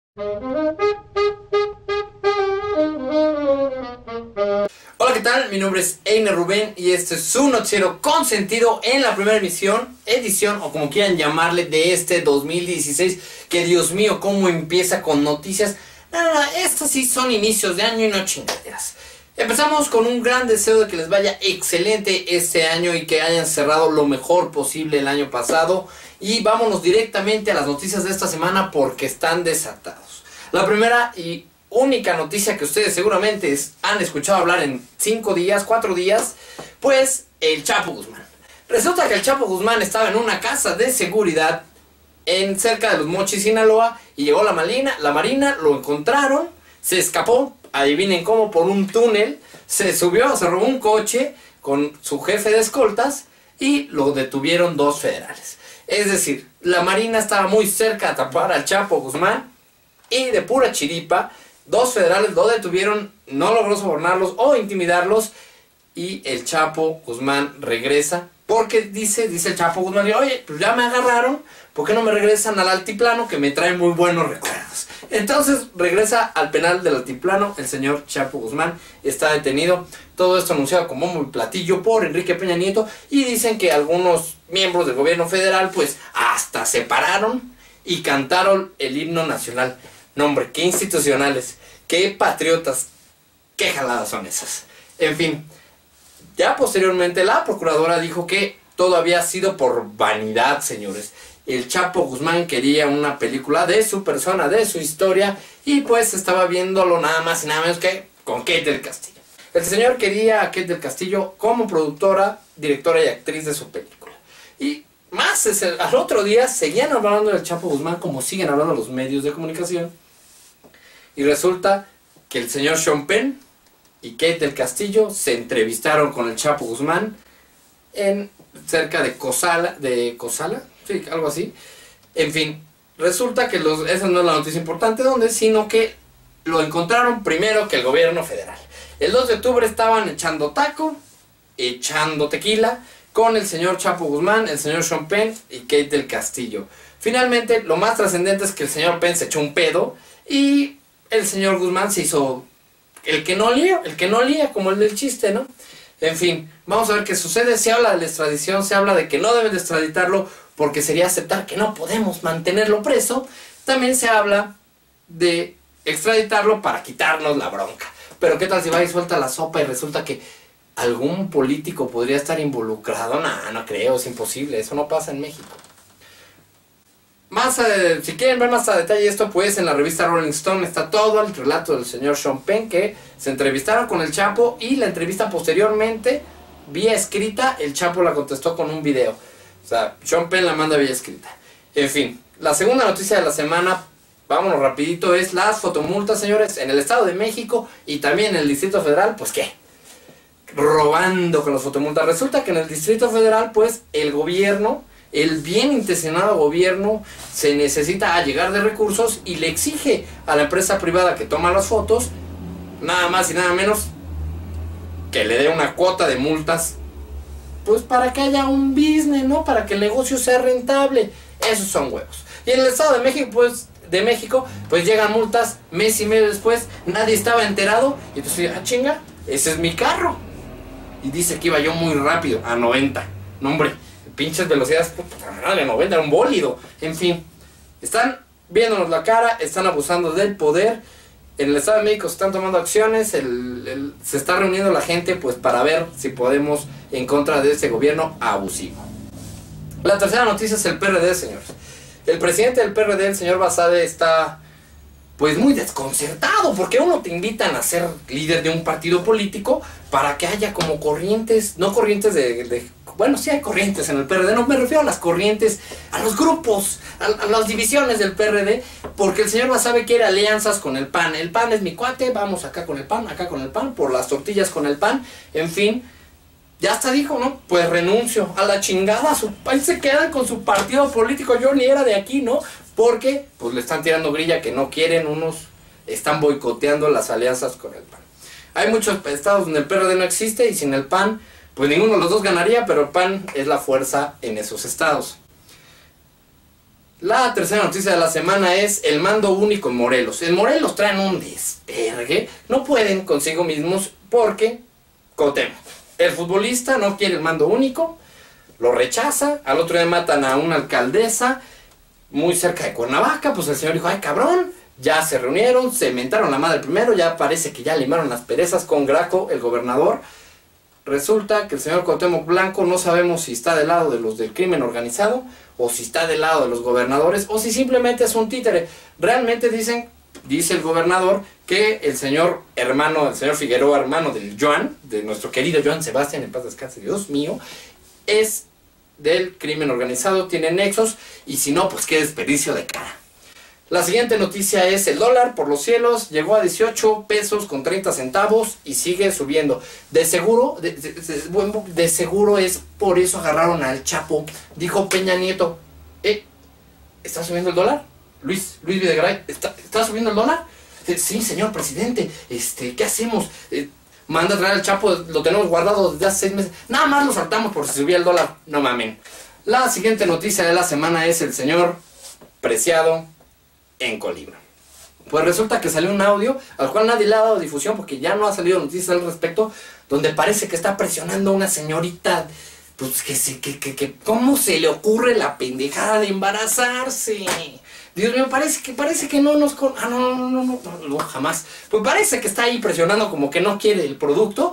Hola, ¿qué tal? Mi nombre es Einer Rubén y este es su noticiero consentido en la primera edición o como quieran llamarle de este 2016. Que Dios mío, cómo empieza con noticias. No, estos sí son inicios de año y no chingaderas. Empezamos con un gran deseo de que les vaya excelente este año y que hayan cerrado lo mejor posible el año pasado. Y vámonos directamente a las noticias de esta semana porque están desatados. La primera y única noticia que ustedes seguramente han escuchado hablar en 5 días, 4 días, pues el Chapo Guzmán. Resulta que el Chapo Guzmán estaba en una casa de seguridad cerca de Los Mochis, Sinaloa, y llegó la Marina, lo encontraron, se escapó, adivinen cómo, por un túnel, se subió, se robó un coche con su jefe de escoltas y lo detuvieron 2 federales. Es decir, la Marina estaba muy cerca de atrapar al Chapo Guzmán y de pura chiripa 2 federales lo detuvieron, no logró sobornarlos o intimidarlos y el Chapo Guzmán regresa porque dice el Chapo Guzmán, oye, pues ya me agarraron, ¿por qué no me regresan al altiplano que me trae muy buenos recuerdos? Entonces regresa al penal del altiplano, el señor Chapo Guzmán está detenido. Todo esto anunciado como muy platillo por Enrique Peña Nieto y dicen que algunos miembros del gobierno federal pues hasta se pararon y cantaron el himno nacional. No, hombre, qué institucionales, qué patriotas, qué jaladas son esas. En fin, ya posteriormente la procuradora dijo que todo había sido por vanidad, señores. El Chapo Guzmán quería una película de su persona, de su historia, y pues estaba viéndolo nada más y nada menos que con Kate del Castillo. El señor quería a Kate del Castillo como productora, directora y actriz de su película. Y más, al otro día seguían hablando del Chapo Guzmán como siguen hablando los medios de comunicación. Y resulta que el señor Sean Penn y Kate del Castillo se entrevistaron con el Chapo Guzmán cerca de Cozala, sí, algo así. En fin, resulta que esa no es la noticia importante sino que lo encontraron primero que el gobierno federal. El 2 de octubre estaban echando taco, echando tequila con el señor Chapo Guzmán, el señor Sean Penn y Kate del Castillo. Finalmente, lo más trascendente es que el señor Penn se echó un pedo y el señor Guzmán se hizo el que no lía, como el del chiste, ¿no? En fin, vamos a ver qué sucede. Se habla de la extradición, se habla de que no deben de extraditarlo porque sería aceptar que no podemos mantenerlo preso. También se habla de extraditarlo para quitarnos la bronca. Pero qué tal si va y suelta la sopa y resulta que algún político podría estar involucrado. No creo, es imposible, eso no pasa en México. Si quieren ver más a detalle esto, pues en la revista Rolling Stone está todo el relato del señor Sean Penn, que se entrevistaron con el Chapo y la entrevista posteriormente, vía escrita, el Chapo la contestó con un video. O sea, Sean Penn la manda vía escrita. En fin, la segunda noticia de la semana, vámonos rapidito, es las fotomultas, señores, en el Estado de México y también en el Distrito Federal. Pues ¿qué? Robando con las fotomultas. Resulta que en el Distrito Federal, pues el gobierno, el bien intencionado gobierno, se necesita allegar de recursos y le exige a la empresa privada que toma las fotos, nada más y nada menos que le dé una cuota de multas, pues para que haya un business, ¿no? Para que el negocio sea rentable. Esos son huevos. Y en el Estado de México, pues llegan multas mes y medio después, nadie estaba enterado, y entonces, chinga, ese es mi carro. Y dice que iba yo muy rápido, a 90. No, hombre, pinches velocidades, de 90, era un bólido. En fin, están viéndonos la cara, están abusando del poder. En el Estado de México se están tomando acciones, se está reuniendo la gente pues para ver si podemos en contra de este gobierno abusivo. La tercera noticia es el PRD, señores. El presidente del PRD, el señor Basadre, está pues muy desconcertado porque uno te invitan a ser líder de un partido político para que haya como corrientes, no corrientes bueno, sí hay corrientes en el PRD, no me refiero a las corrientes, a los grupos, a las divisiones del PRD, porque el señor Basadre quiere alianzas con el PAN. El PAN es mi cuate, vamos acá con el PAN, por las tortillas con el PAN, en fin. Ya hasta dijo, ¿no? Pues renuncio a la chingada, ahí se quedan con su partido político, yo ni era de aquí, ¿no? Porque pues le están tirando grilla que no quieren, unos están boicoteando las alianzas con el PAN. Hay muchos estados donde el PRD no existe y sin el PAN, pues ninguno de los dos ganaría, pero el PAN es la fuerza en esos estados. La tercera noticia de la semana es el mando único en Morelos. En Morelos traen un despergue. No pueden consigo mismos porque Cuauhtémoc, el futbolista, no quiere el mando único. Lo rechaza. Al otro día matan a una alcaldesa muy cerca de Cuernavaca. Pues el señor dijo, ay cabrón. Ya se reunieron, se mentaron la madre primero. Ya parece que ya limaron las perezas con Graco, el gobernador. Resulta que el señor Cuauhtémoc Blanco no sabemos si está del lado de los del crimen organizado o si está del lado de los gobernadores o si simplemente es un títere. Realmente dice el gobernador que el señor Figueroa, hermano del Joan, de nuestro querido Joan Sebastián, en paz descanse, Dios mío, es del crimen organizado, tiene nexos y si no, pues qué desperdicio de cara. La siguiente noticia es el dólar por los cielos, llegó a 18 pesos con 30 centavos y sigue subiendo. De seguro, de seguro es por eso agarraron al Chapo. Dijo Peña Nieto, ¿está subiendo el dólar? Luis Videgaray, ¿está subiendo el dólar? Sí, señor presidente, ¿qué hacemos? Manda a traer al Chapo, lo tenemos guardado desde hace 6 meses. Nada más lo saltamos por si subía el dólar, no mamen. La siguiente noticia de la semana es el señor Preciado en Colima. Pues resulta que salió un audio al cual nadie le ha dado difusión porque ya no ha salido noticias al respecto, donde parece que está presionando a una señorita, pues que ¿cómo se le ocurre la pendejada de embarazarse? Dios mío, parece que no nos... no, jamás. Pues parece que está ahí presionando como que no quiere el producto,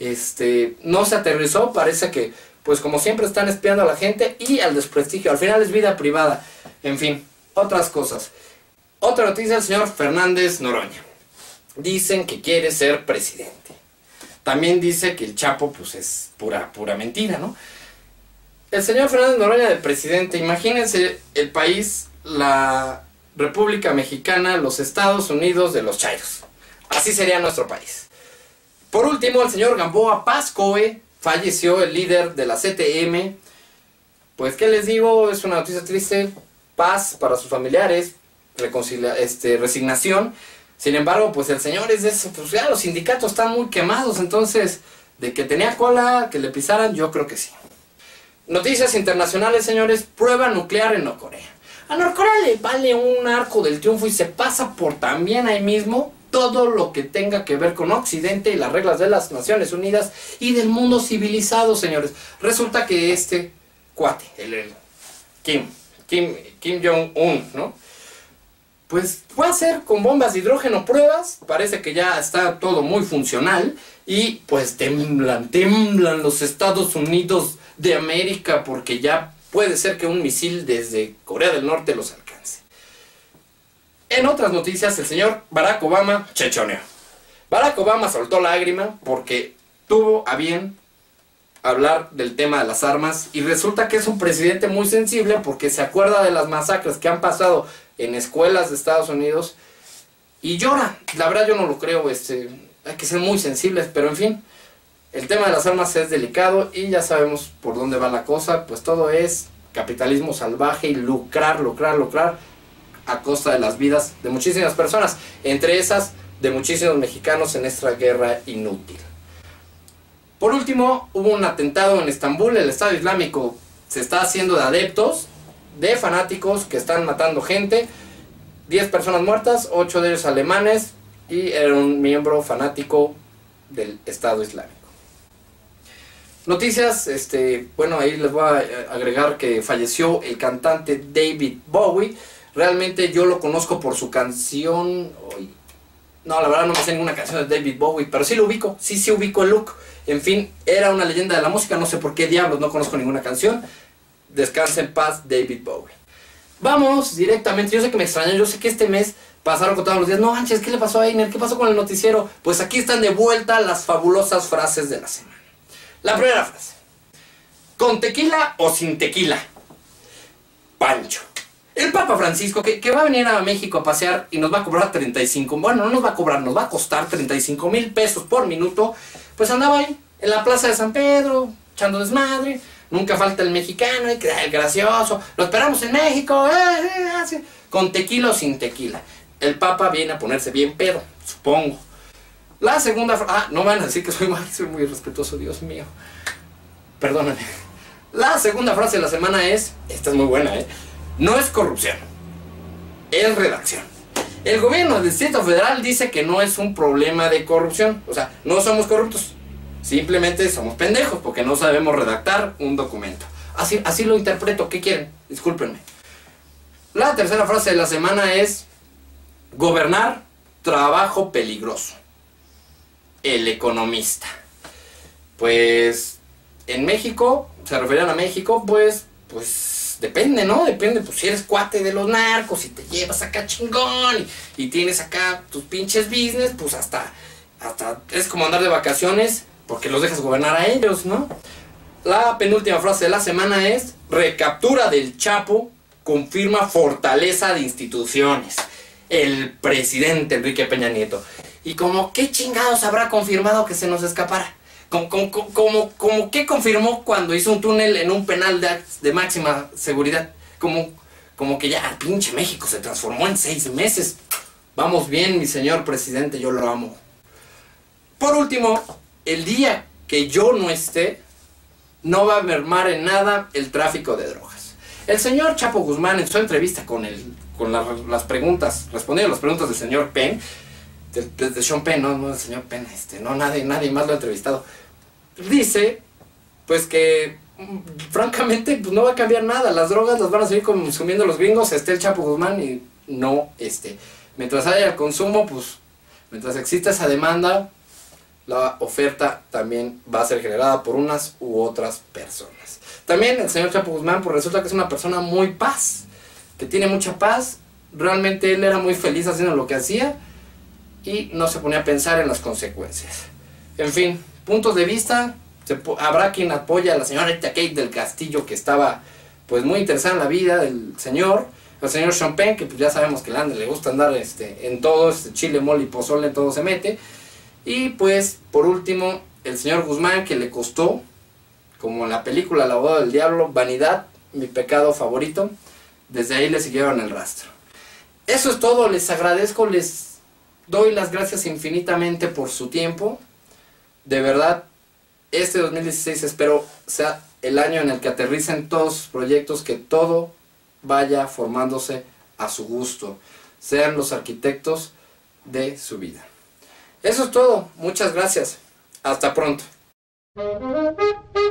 no se aterrizó, parece que, pues como siempre están espiando a la gente y al desprestigio, al final es vida privada, en fin, otras cosas. Otra noticia, el señor Fernández Noroña. Dicen que quiere ser presidente. También dice que el Chapo pues es pura mentira, ¿no? El señor Fernández Noroña de presidente, imagínense el país, la República Mexicana, los Estados Unidos de los chairos. Así sería nuestro país. Por último, el señor Gamboa Pascoe, falleció, el líder de la CTM. Pues, ¿qué les digo? Es una noticia triste. Paz para sus familiares. Resignación. Sin embargo, pues el señor es de eso, pues ya los sindicatos están muy quemados, entonces, de que tenía cola, que le pisaran, yo creo que sí. Noticias internacionales, señores, prueba nuclear en Norcorea. A Norcorea le vale un arco del triunfo y se pasa por también ahí mismo todo lo que tenga que ver con Occidente y las reglas de las Naciones Unidas y del mundo civilizado, señores. Resulta que este cuate, el Kim Jong-un, ¿no? Pues fue a hacer con bombas de hidrógeno pruebas, parece que ya está todo muy funcional y pues tiemblan los Estados Unidos de América porque ya puede ser que un misil desde Corea del Norte los alcance. En otras noticias, el señor Barack Obama chechoneó. Barack Obama soltó lágrima porque tuvo a bien hablar del tema de las armas y resulta que es un presidente muy sensible porque se acuerda de las masacres que han pasado en escuelas de Estados Unidos y llora. La verdad yo no lo creo, hay que ser muy sensibles, pero en fin, el tema de las armas es delicado y ya sabemos por dónde va la cosa, pues todo es capitalismo salvaje y lucrar a costa de las vidas de muchísimas personas, entre esas de muchísimos mexicanos en esta guerra inútil. Por último, hubo un atentado en Estambul, el Estado Islámico se está haciendo de adeptos, de fanáticos que están matando gente, 10 personas muertas, 8 de ellos alemanes y era un miembro fanático del Estado Islámico. Noticias, bueno, ahí les voy a agregar que falleció el cantante David Bowie. Realmente yo lo conozco por su canción, no, la verdad no me sé ninguna canción de David Bowie, pero sí lo ubico, sí ubico el look. En fin, era una leyenda de la música, no sé por qué diablos, no conozco ninguna canción. Descansa en paz, David Bowie. Vamos directamente, yo sé que me extrañan, yo sé que este mes pasaron con todos los días. No manches, ¿qué le pasó a Einer? ¿Qué pasó con el noticiero? Pues aquí están de vuelta las fabulosas frases de la semana. La primera frase: ¿con tequila o sin tequila? Pancho. El Papa Francisco, que va a venir a México a pasear y nos va a cobrar 35, bueno, no nos va a cobrar, nos va a costar 35,000 pesos por minuto, pues andaba ahí, en la plaza de San Pedro, echando desmadre, nunca falta el mexicano, el gracioso, lo esperamos en México, con tequila o sin tequila. El Papa viene a ponerse bien pedo, supongo. La segunda frase, no van a decir que soy muy respetuoso, Dios mío, perdóname. La segunda frase de la semana es, esta es muy buena, No es corrupción, es redacción. El gobierno del Distrito Federal dice que no es un problema de corrupción. O sea, no somos corruptos. Simplemente somos pendejos porque no sabemos redactar un documento. Así lo interpreto. ¿Qué quieren? Discúlpenme. La tercera frase de la semana es: gobernar, trabajo peligroso. El Economista. Pues en México, se referían a México, pues depende, ¿no? Depende, pues si eres cuate de los narcos y te llevas acá chingón y tienes acá tus pinches business, pues hasta es como andar de vacaciones porque los dejas gobernar a ellos, ¿no? La penúltima frase de la semana es: recaptura del Chapo confirma fortaleza de instituciones. El presidente Enrique Peña Nieto. Y como qué chingados habrá confirmado que se nos escapara. Como que confirmó cuando hizo un túnel en un penal de máxima seguridad. Como que ya pinche México se transformó en 6 meses. Vamos bien, mi señor presidente, yo lo amo. Por último, el día que yo no esté, no va a mermar en nada el tráfico de drogas. El señor Chapo Guzmán, en su entrevista con las preguntas, respondiendo a las preguntas del señor Penn, de Sean Penn, no del señor Penn, no, nadie más lo ha entrevistado, dice pues que francamente pues no va a cambiar nada, las drogas las van a seguir consumiendo los gringos, el Chapo Guzmán, y no, mientras haya el consumo, pues mientras exista esa demanda, la oferta también va a ser generada por unas u otras personas. También el señor Chapo Guzmán, pues resulta que es una persona muy paz, que tiene mucha paz. Realmente él era muy feliz haciendo lo que hacía y no se ponía a pensar en las consecuencias. En fin, puntos de vista. Habrá quien apoya a la señora Kate del Castillo, que estaba pues muy interesada en la vida del señor. El señor Sean Penn, que pues ya sabemos que le gusta andar en todo, chile, mole y pozole, en todo se mete. Y pues por último, el señor Guzmán, que le costó, como en la película La boda del diablo, vanidad, mi pecado favorito. Desde ahí le siguieron el rastro. Eso es todo, les agradezco, les doy las gracias infinitamente por su tiempo. De verdad, este 2016 espero sea el año en el que aterricen todos sus proyectos, que todo vaya formándose a su gusto, sean los arquitectos de su vida. Eso es todo, muchas gracias, hasta pronto.